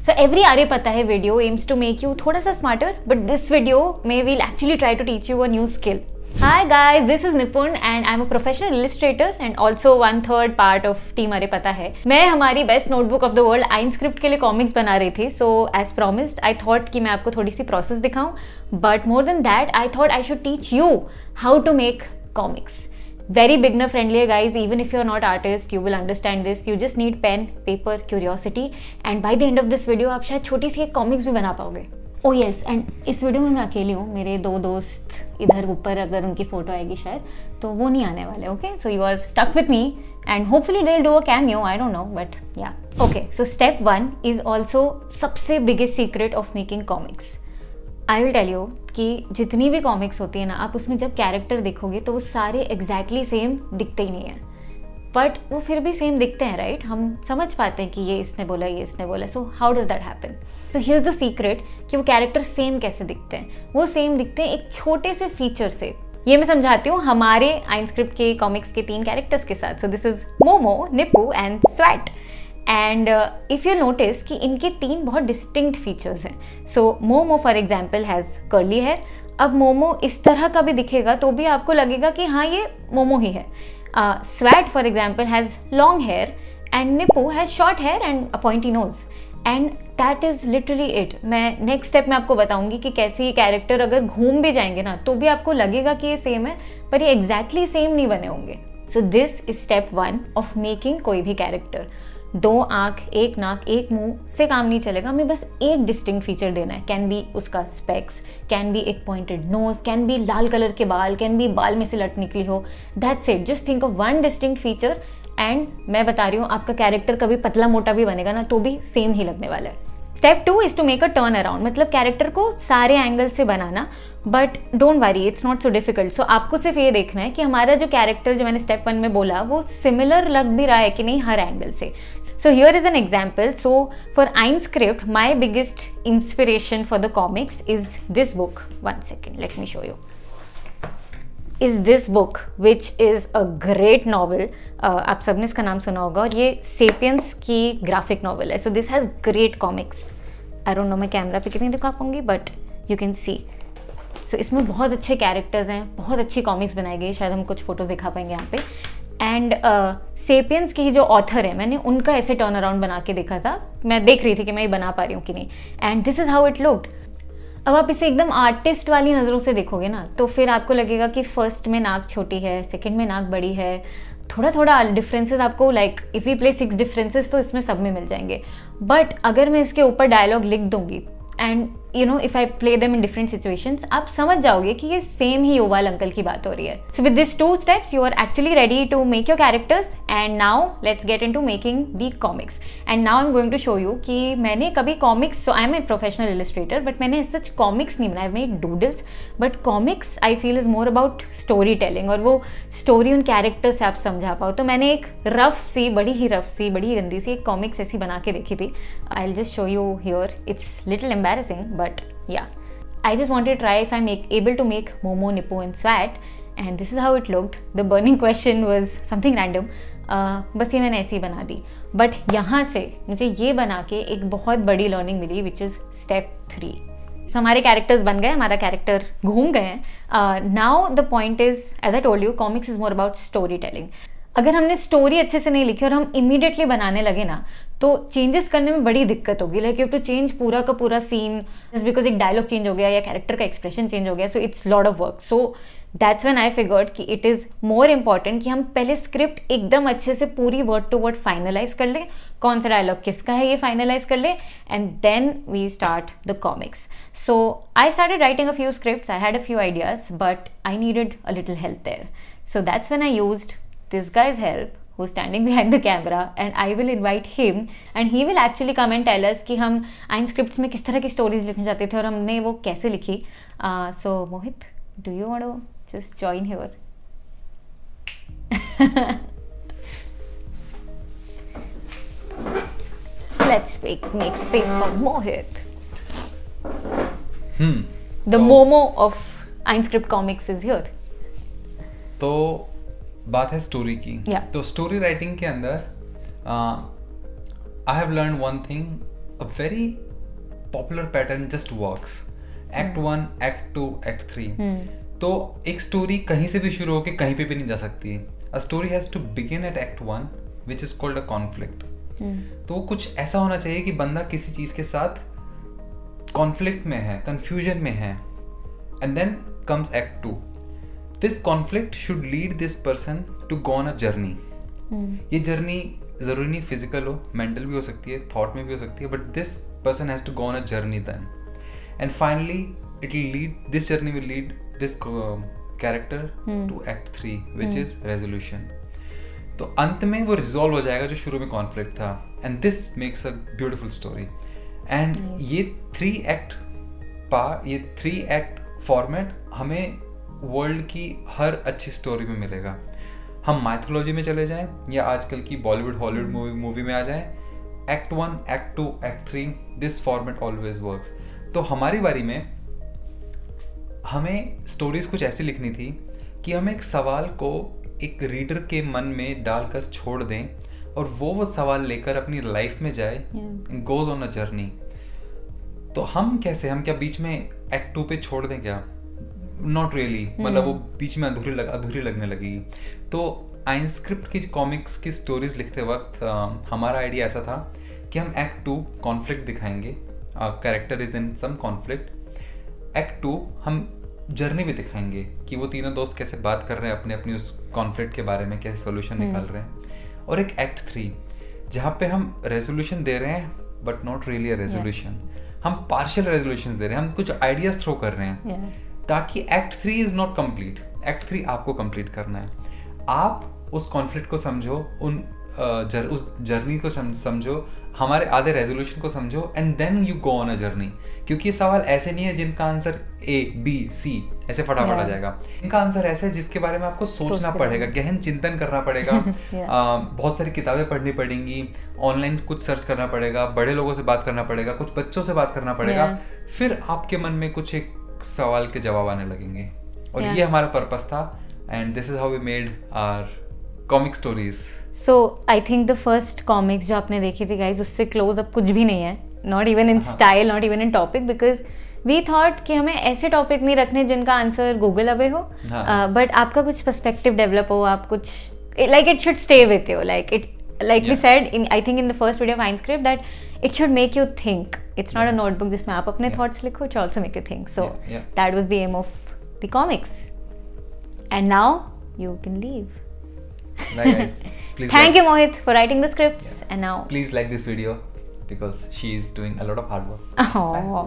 So every Aare Pata Hai video aims to make you thoda sa smarter, but this video will actually try to teach you a new skill. Hi guys, this is Nipun and I'm a professional illustrator and also 1/3 part of Team Aare Pata Hai. मैं हमारी best notebook of the world आइनस्क्रिप्ट के लिए comics बना रही थी. So as promised I thought कि मैं आपको थोड़ी सी प्रोसेस दिखाऊं, but more than that I thought I should teach you how to make comics. Very beginner friendly है guys. Even if you're not artist, you will understand this. You just need pen, paper, curiosity, and by the end of this video आप शायद छोटी सी एक comics भी बना पाओगे. Oh yes, and इस video में मैं अकेली हूँ. मेरे 2 दोस्त इधर ऊपर, अगर उनकी फोटो आएगी शायद, तो वो नहीं आने वाले. Okay, so you are stuck with me and hopefully they'll do a cameo. I don't know, but yeah. Okay, so step 1 is also सबसे biggest secret of making comics. I will tell you कि जितनी भी comics होती है ना, आप उसमें जब कैरेक्टर देखोगे तो वो सारे एग्जैक्टली सेम दिखते ही नहीं है, बट वो फिर भी सेम दिखते हैं, राइट? हम समझ पाते हैं कि ये इसने बोला, ये इसने बोला. So how does that happen? तो हियर इज द सीक्रेट कि वो कैरेक्टर सेम कैसे दिखते हैं. वो सेम दिखते हैं एक छोटे से फीचर से. ये मैं समझाती हूँ हमारे आइनस्क्रिप्ट के कॉमिक्स के 3 कैरेक्टर्स के साथ. So this is Momo, Nippu and Swat. And if you notice कि इनके 3 बहुत डिस्टिंक्ट फीचर्स हैं. So Momo for example has curly hair. अब मोमो इस तरह का भी दिखेगा तो भी आपको लगेगा कि हाँ ये मोमो ही है. Swat for example has long hair and Nippu has short hair and a pointy nose. And that is literally it. मैं नेक्स्ट स्टेप में आपको बताऊंगी कि कैसे ये कैरेक्टर अगर घूम भी जाएंगे ना तो भी आपको लगेगा कि ये सेम है, पर ये एग्जैक्टली सेम नहीं बने होंगे. So this is step 1 of making कोई भी कैरेक्टर. 2 आँख, 1 नाक, 1 मुंह से काम नहीं चलेगा. हमें बस एक डिस्टिंक्ट फीचर देना है. कैन बी उसका स्पेक्स, कैन बी एक पॉइंटेड नोज, कैन बी लाल कलर के बाल, कैन बी बाल में से लट निकली हो. That's it. Just think of 1 distinct feature and मैं बता रही हूँ आपका कैरेक्टर कभी पतला मोटा भी बनेगा ना तो भी सेम ही लगने वाला है. Step 2 is to make a turn around. मतलब कैरेक्टर को सारे एंगल से बनाना, but don't worry, it's not so difficult. So आपको सिर्फ ये देखना है कि हमारा जो कैरेक्टर जो मैंने स्टेप 1 में बोला वो सिमिलर लग भी रहा है कि नहीं हर एंगल से. So here is an example. So for AineScript, my biggest inspiration for the comics is this book. One second, let me show you. Is this book, which is a great novel. आप सबने इसका नाम सुना होगा और ये Sapiens की graphic novel है. So this has great comics. I don't know मैं कैमरा पे कितनी दिखा पाऊंगी, but you can see. So इसमें बहुत अच्छे कैरेक्टर्स हैं, बहुत अच्छी कॉमिक्स बनाई गई. शायद हम कुछ फोटोज दिखा पाएंगे यहाँ पे. एंड सेपियंस की जो ऑथर है, मैंने उनका ऐसे टर्न अराउंड बना के देखा था. मैं देख रही थी कि मैं ये बना पा रही हूँ कि नहीं. And this is how it looked. अब आप इसे एकदम आर्टिस्ट वाली नज़रों से देखोगे ना तो फिर आपको लगेगा कि फर्स्ट में नाक छोटी है, सेकंड में नाक बड़ी है. थोड़ा थोड़ा डिफरेंसेस आपको, like if you play 6 differences तो इसमें सब में मिल जाएंगे. बट अगर मैं इसके ऊपर डायलॉग लिख दूंगी and you know if I play them in different situations, आप समझ जाओगे कि ये सेम ही युवाल अंकल की बात हो रही है. So with this 2 steps you are actually ready to make your characters. And now let's get into making the comics. And now I am going to show you कि मैंने कभी comics, so I am a professional illustrator, but मैंने such comics नहीं बनाए. Made doodles, but comics I feel is more about story telling, और वो story उन characters से आप समझा पाओ. तो मैंने एक रफ सी, बड़ी ही गंदी सी एक कॉमिक्स ऐसी बना के देखी थी. I will just show you here. It's little embarrassing, but yeah, I just wanted to try if I'm able to make Momo, Nippo and Swat, and this is how it looked. The burning question was something random. बस ये मैंने ऐसे ही बना दी. But यहाँ से मुझे ये बना के एक बहुत बड़ी लर्निंग मिली, विच इज़ स्टेप 3. सो हमारे कैरेक्टर्स बन गए, हमारा कैरेक्टर घूम गए हैं. Now the point is, as I told you, comics is more about story telling. अगर हमने स्टोरी अच्छे से नहीं लिखी और हम इमीडिएटली बनाने लगे ना तो चेंजेस करने में बड़ी दिक्कत होगी. Like you have to change पूरा का पूरा सीन जस्ट बिकॉज एक डायलॉग चेंज हो गया या कैरेक्टर का एक्सप्रेशन चेंज हो गया. So it's lot of work. So that's when I figured कि इट इज़ मोर इम्पॉर्टेंट कि हम पहले स्क्रिप्ट एकदम अच्छे से पूरी वर्ड टू वर्ड फाइनलाइज कर ले, कौन सा डायलॉग किसका है ये फाइनलाइज कर ले, and then we start the comics. So I started writing a few scripts. I had a few ideas but I needed a little help there. So that's when I used this guy's help who's standing behind the camera, and I will invite him and he will actually come and tell us कि हम AineScripts में किस तरह की stories लिखना चाहते थे और हमने वो कैसे लिखी. So Mohit, do you want to just join here? Let's make space for Mohit. The Momo of AineScript Comics is here. तो बात है स्टोरी की. तो स्टोरी राइटिंग के अंदर I have learn one thing, a very popular pattern just works. Act 1, Act 2, Act 3. तो एक story कहीं से भी शुरू होकर कहीं पे भी नहीं जा सकती. A story has to begin at Act 1, which is called a conflict. तो कुछ ऐसा होना चाहिए कि बंदा किसी चीज के साथ कॉन्फ्लिक्ट में है, कंफ्यूजन में है, and then comes Act 2. This conflict should lead this person to go on a journey. ये जर्नी जरूरी नहीं फिजिकल हो, मेंटल भी हो सकती है, थॉट में भी हो सकती है, but this person has to go on a journey then, and finally it will lead, this journey will lead this character to Act 3, which is resolution. तो अंत में वो रिजॉल्व हो जाएगा जो शुरू में कॉन्फ्लिक्ट था, and this makes a beautiful story. And ये 3 एक्ट फॉर्मेट हमें वर्ल्ड की हर अच्छी स्टोरी में मिलेगा. हम माइथोलॉजी में चले जाएं या आजकल की बॉलीवुड हॉलीवुड मूवी में आ जाएं, Act 1, Act 2, Act 3, this format always works. तो हमारी बारी में हमें स्टोरीज कुछ ऐसी लिखनी थी कि हम एक सवाल को एक रीडर के मन में डालकर छोड़ दें और वो सवाल लेकर अपनी लाइफ में जाए, गोज ऑन अ जर्नी. तो हम क्या बीच में Act 2 पे छोड़ दें क्या? Not really. मतलब वो बीच में अधूरी लगने लगेगी. तो आइंस्क्रिप्ट की कॉमिक्स की स्टोरीज लिखते वक्त हमारा आइडिया ऐसा था कि हम Act 2 कॉन्फ्लिक्ट दिखाएंगे, character is in some conflict. Act 2 हम जर्नी भी दिखाएंगे कि वो तीनों दोस्त कैसे बात कर रहे हैं अपने उस कॉन्फ्लिक्ट के बारे में, कैसे सोल्यूशन निकाल रहे हैं. और एक Act 3 जहाँ पे हम रेजोल्यूशन दे रहे हैं but not really a resolution. हम पार्शियल रेजोल्यूशन दे रहे हैं, हम कुछ आइडियाज थ्रो कर रहे हैं ताकि Act 3 is not complete. Act 3 आपको कंप्लीट करना है. आप उस कॉन्फ्लिक्ट को समझो, उस जर्नी को समझो, हमारे आधे रेजोल्यूशन को समझो, and then you go on a journey. क्योंकि ये सवाल ऐसे नहीं है जिनका आंसर A, B, C ऐसे फटाफट आ जाएगा. इनका आंसर ऐसा है जिसके बारे में आपको सोचना पड़ेगा, गहन चिंतन करना पड़ेगा. बहुत सारी किताबें पढ़नी पड़ेंगी, ऑनलाइन कुछ सर्च करना पड़ेगा, बड़े लोगों से बात करना पड़ेगा, कुछ बच्चों से बात करना पड़ेगा, फिर आपके मन में कुछ एक सवाल के जवाब आने लगेंगे. और ये हमारा पर्पस था, and this is how we made our comic stories. So I think the first comics जो आपने देखी थी गाइज, उससे क्लोज अब कुछ भी नहीं है, not even in style, not even in topic, because we thought कि हमें ऐसे टॉपिक नहीं रखने जिनका आंसर गूगल अवे हो, बट आपका कुछ पर्सपेक्टिव डेवलप हो, आप कुछ like it should stay with you, like we said in, I think in the first video of Mindscript, that it should make you think. It's not a notebook जिसमें आप अपने thoughts लिखो, it should also make you think. So that was the aim of the comics. And now you can leave. Guys, thank you Mohit for writing the scripts. And now please like this video because she is doing a lot of hard work. Oh.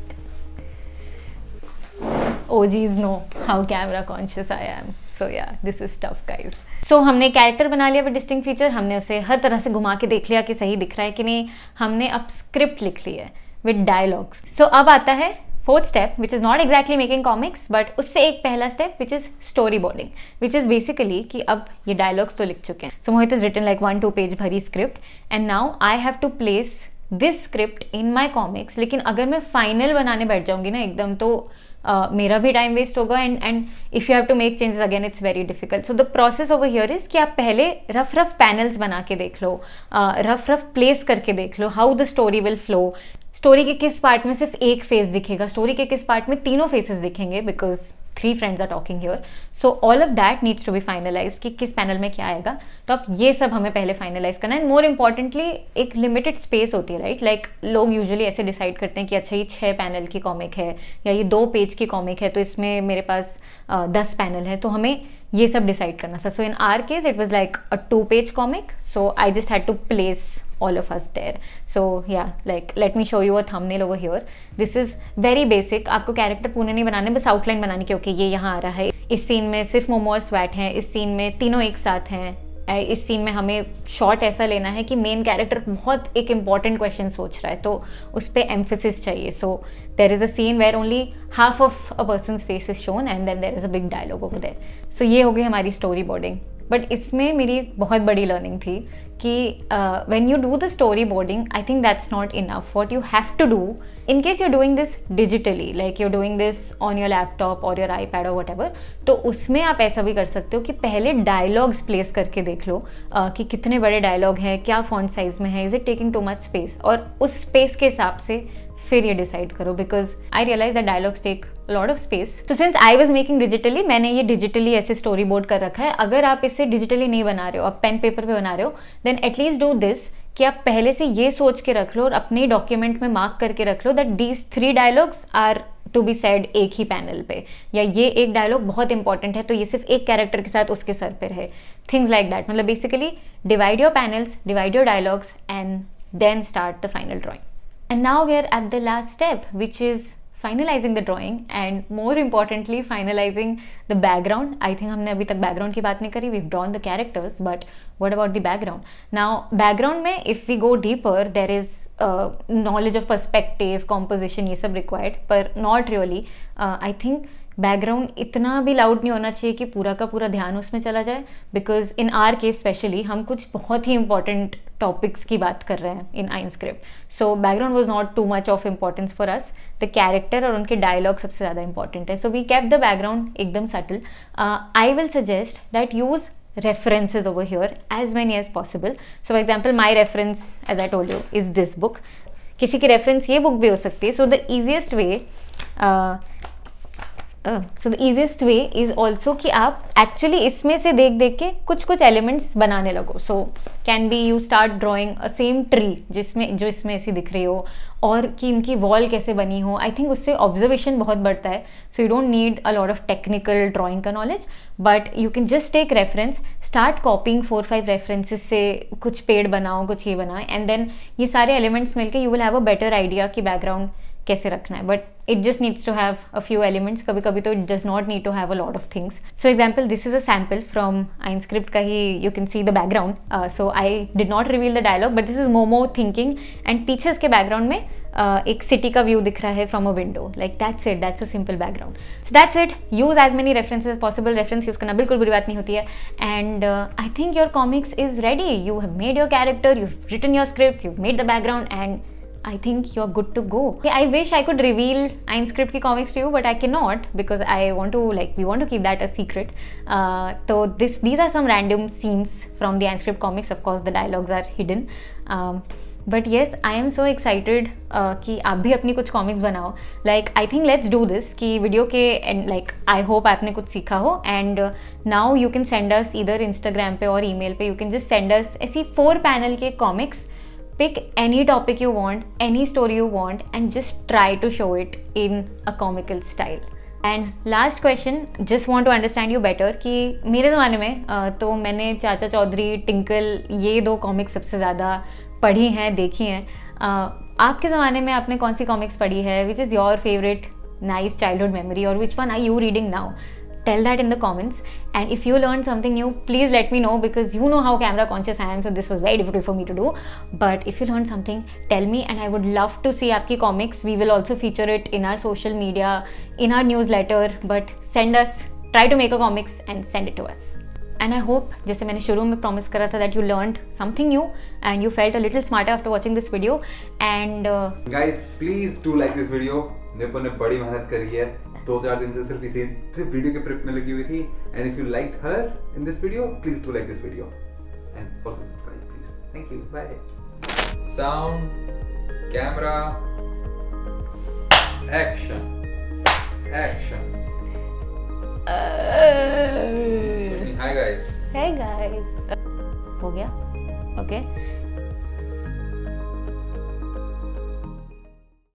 OGs know how camera conscious I am. So yeah, this is tough guys. So हमने character बना लिया with distinct feature, हमने उसे हर तरह से घुमा के देख लिया कि सही दिख रहा है कि नहीं, हमने अब स्क्रिप्ट लिख ली है विद डायलॉग्स. सो अब आता है fourth step which is not exactly making comics, but उससे एक पहला step which is story boarding, which is basically कि अब ये डायलॉग्स तो लिख चुके हैं. So Mohit is written like 1-2 page भरी script, and now I have to place this script in my comics. लेकिन अगर मैं फाइनल बनाने बैठ जाऊंगी ना एकदम, तो मेरा भी टाइम वेस्ट होगा, and if you have to make changes again it's very difficult. So the process over here is कि आप पहले रफ पैनल्स बना के देख लो, रफ प्लेस करके देख लो how the story will flow. Story के किस पार्ट में सिर्फ एक फेस दिखेगा, स्टोरी के किस पार्ट में तीनों फेसेस दिखेंगे, because 3 friends are talking here. So all of that needs to be finalized कि किस पैनल में क्या आएगा. तो अब ये सब हमें पहले फाइनलाइज करना है. एंड मोर इम्पॉर्टेंटली एक लिमिटेड स्पेस होती है, राइट? लाइक लोग यूजुअली ऐसे डिसाइड करते हैं कि अच्छा ये 6 पैनल की कॉमिक है या ये 2 पेज की कॉमिक है, तो इसमें मेरे पास 10 पैनल है. तो हमें ये सब डिसाइड करना था. So in our case it was like a 2-page comic, so I just had to place all of us there. So yeah, like let me show you a thumbnail over here. This is very basic. आपको character पूरे नहीं बनाने, बस outline बनाने की. Okay ये यहाँ आ रहा है, इस सीन में सिर्फ मोमो और स्वैट हैं, इस सीन में तीनों एक साथ हैं, इस सीन में हमें शॉट ऐसा लेना है कि मेन कैरेक्टर बहुत एक इंपॉर्टेंट क्वेश्चन सोच रहा है, तो उस पर एम्फेसिस चाहिए. So there is a scene where only half of a person's face is shown and then there is a big dialogue over there. सो ये हो गई हमारी स्टोरी बोर्डिंग. बट इसमें मेरी एक बहुत बड़ी लर्निंग थी कि when you do the storyboarding, I think that's not enough. What you have to do, in case you're doing this digitally, like you're doing this on your laptop or your iPad or whatever, तो उसमें आप ऐसा भी कर सकते हो कि पहले डायलॉग्स प्लेस करके देख लो कि कितने बड़े डायलॉग हैं, क्या फॉन्ट साइज में है, is it taking too much space, और उस स्पेस के हिसाब से फिर ये डिसाइड करो, because I realise that dialogues take lot of space. So since I was making digitally, मैंने ये डिजिटली ऐसे स्टोरी बोर्ड कर रखा है. अगर आप इसे डिजिटली नहीं बना रहे हो, आप पेन पेपर पे बना रहे हो, देन एटलीस्ट डू दिस कि आप पहले से ये सोच के रख लो और अपने डॉक्यूमेंट में मार्क करके रख लो that these 3 dialogues are to be said एक ही पैनल पे, या ये एक डायलॉग बहुत इंपॉर्टेंट है तो ये सिर्फ एक कैरेक्टर के साथ उसके सर पे रहे. Things like that. मतलब basically divide your panels, divide your dialogues and then start the final drawing. And now we are at the last step, which is finalizing the drawing and more importantly finalizing the background. I think हमने अभी तक background की बात नहीं करी. We've drawn the characters, but what about the background? Now background में if we go deeper, there is knowledge of perspective, composition, ये सब required, पर not really. I think background इतना भी लाउड नहीं होना चाहिए कि पूरा का पूरा ध्यान उसमें चला जाए, because in our case especially हम कुछ बहुत ही इंपॉर्टेंट टॉपिक्स की बात कर रहे हैं in Inscript. So background was not too much of importance for us. The character और उनके डायलॉग सबसे ज़्यादा इंपॉर्टेंट है. So we kept the background एकदम subtle. I will suggest that use references over here, as many as possible. So for example, my reference, as I told you, is this book. किसी की reference ये book भी हो सकती है. So the easiest way is also कि आप actually इसमें से देख देख के कुछ कुछ एलिमेंट्स बनाने लगो. So can be you start drawing a same tree जो इसमें ऐसी दिख रही हो, और कि इनकी वॉल कैसे बनी हो. आई थिंक उससे ऑब्जर्वेशन बहुत बढ़ता है. So you don't need a lot of technical drawing का knowledge, but you can just take reference, start copying 4-5 references से कुछ पेड़ बनाओ, कुछ ये बनाओ, एंड देन ये सारे एलिमेंट्स मिलके you will have a better idea कि बैकग्राउंड कैसे रखना है. But it just needs to have a few elements. कभी कभी तो it does not need to have a lot of things. So example, this is a sample from Inscript का ही. You can see the background. So I did not reveal the dialogue, but this is Momo thinking, and पीछे इसके background में एक city का view दिख रहा है from a window. Like that's it, that's a simple background. So that's it. Use as many references possible. Reference use करना बिल्कुल बुरी बात नहीं होती है. And I think your comics is ready. You have made your character, you have written your script, you made the background, and I think you're good to go. I wish I could reveal AineScript की comics to you, but I cannot because I want to, like, we want to keep that a secret. So these are some random scenes from the AineScript comics. Of course, the dialogues are hidden. But yes, I am so excited कि आप भी अपनी कुछ comics बनाओ. Like, I think let's do this कि video के and like I hope आपने कुछ सीखा हो. And now you can send us either Instagram पे और email पे. You can just send us ऐसी 4 panel के comics. Pick any topic you want, any story you want, and just try to show it in a comical style. And last question, just want to understand you better कि मेरे ज़माने में तो मैंने चाचा Chaudhary, tinkle, ये 2 comics सबसे ज़्यादा पढ़ी हैं, देखी हैं. आपके ज़माने में आपने कौन सी कॉमिक्स पढ़ी है? Which is your favorite nice childhood memory, or which one are you reading now? Tell that in the comments. And if you learned something new, please let me know, because you know how camera conscious I am, so this was very difficult for me to do. But if you learned something, tell me, and I would love to see आपकी comics. We will also feature it in our social media, in our newsletter. But send us, try to make a comics and send it to us. And I hope, जैसे मैंने शुरू में promise करा था, that you learned something new and you felt a little smarter after watching this video. And guys, please do like this video. निपुण ने बड़ी मेहनत करी है. 2-4 दिन से सिर्फ वीडियो के प्रेप में लगी हुई थी. And if you like her in this video, please do like this video and also subscribe please. Thank you. Bye. Sound, camera, action. Hi guys. हो गया. ओके.